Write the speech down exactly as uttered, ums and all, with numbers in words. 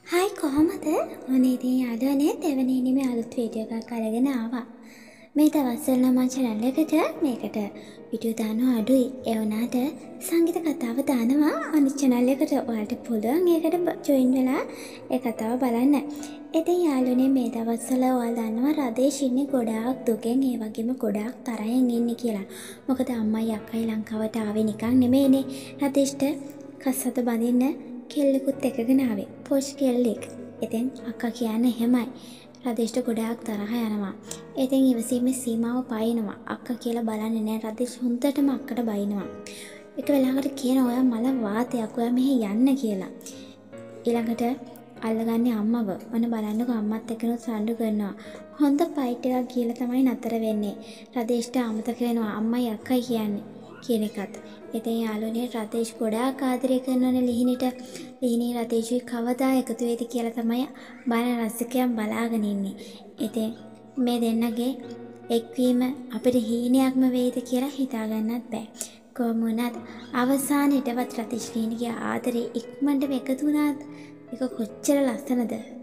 Hi කොහොමද? ඔන්න ඉතින් යාළුවනේ දෙවෙනි ඉනිමේ අලුත් වීඩියෝ එකක් අරගෙන ආවා. මේ දවස්වල නම් මම channel එකට මේකට වීඩියෝ දානවා අඩුයි. ඒ වුණාට සංගීත කතාව දානවා අනිත් channel එකට. ඔයාලට පුළුවන් ඒකට join වෙලා ඒ කතාව බලන්න. ඉතින් යාළුවනේ මේ දවස්වල ඔයාලා දන්නවා රදේශ ඉන්නේ ගොඩාක් දුකෙන් ඒ වගේම ගොඩාක් තරහෙන් ඉන්නේ කියලා. මොකද අම්මයි අක්කයි ලංකාවට ආවේ නිකන් නෙමෙයිනේ. රදේශට කස්සත බඳින්න කෙල්ලෙකුත් එකගෙන ආවේ. පොෂ් කෙල්ලෙක්. ඉතින් අක්කා කියන්නේ එහෙමයි. රදේෂ්ට ගොඩාක් තරහ යනවා. ඉතින් ඉවසීමේ සීමාව පයින්නවා. අක්කා කියලා බලන්නේ නැහැ. රදේෂ් හොඳටම අක්කට බයිනවා. එක වෙලාවකට කියන ඔයා මල වාතයක් ඔයා මෙහෙ යන්න කියලා. ඊළඟට අල්ලගන්නේ අම්මව. ඔන්න බලන්නකෝ අම්මත් එක්කනොත් රණ්ඩු කරනවා. හොඳ ෆයිට් එකක් කියලා තමයි නතර වෙන්නේ. රදේෂ්ට අමතක වෙනවා අම්මයි අක්කයි කියන්නේ කියන එකත්. ඉතින් යාළුවනේ රතේෂ් ගොඩාක් ආදරය කරනවනේ ලිහිණිට. ලිහිණී රතේෂුයි කවදා එකතු වෙයිද කියලා තමයි බාන රසිකයන් බලාගෙන ඉන්නේ. ඉතින් මේ දෙන්නගේ එක්වීම අපිට හීනයක්ම වෙයිද කියලා හිතා ගන්නත් බෑ. කොහොම වුණත් අවසානයේටවත් රතේෂ් ලිහිණිගේ ආදරේ ඉක්මනටම එකතු වුණාත් ඒක කොච්චර ලස්සනද?